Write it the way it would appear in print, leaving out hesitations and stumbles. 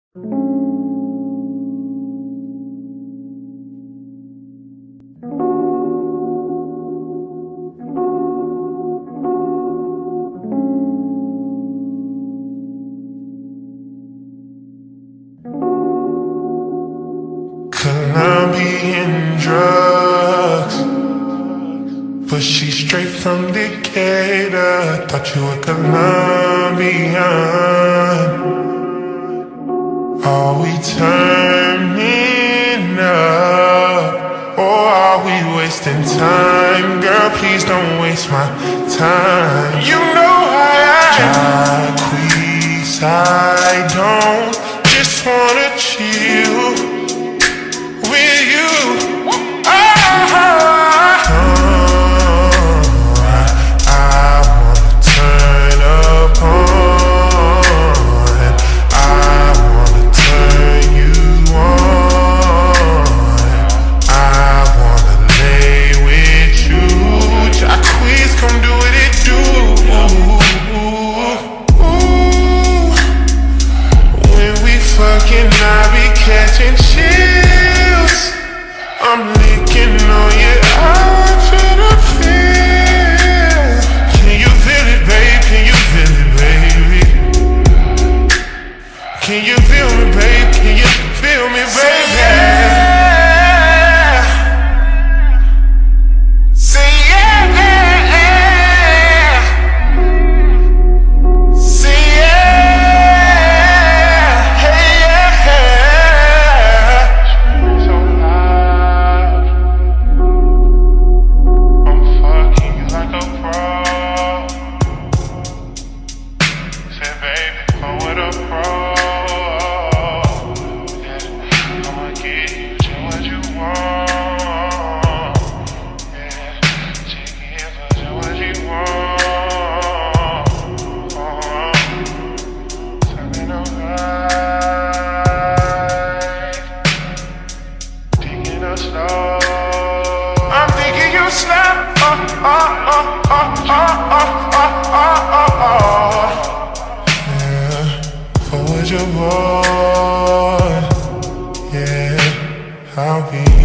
Colombian drugs, but she's straight from Decatur. Thought you were Colombian. Are we turning up, or are we wasting time? Girl, please don't waste my time. You know I Jacquees, I don't just wanna chill with you. I wanna turn up on, I wanna turn you on, I wanna lay with you. Jacquees, come do what it do. When we fucking, I be catching chills. I'm licking on you, I want you to feel. Can you feel it, babe? Can you feel it, baby? Can you feel me, babe? Can you feel me, baby? Say yeah. Say yeah. Hey, yeah. So loud, I'm fucking you like a pro. Say baby, come with a pro. Yeah, I'ma get you just what you want. Yeah, take it for just what you want. Turning alright, thinking of slow. I'm thinking you snap. Yeah, forward your boy. Yeah, I'll be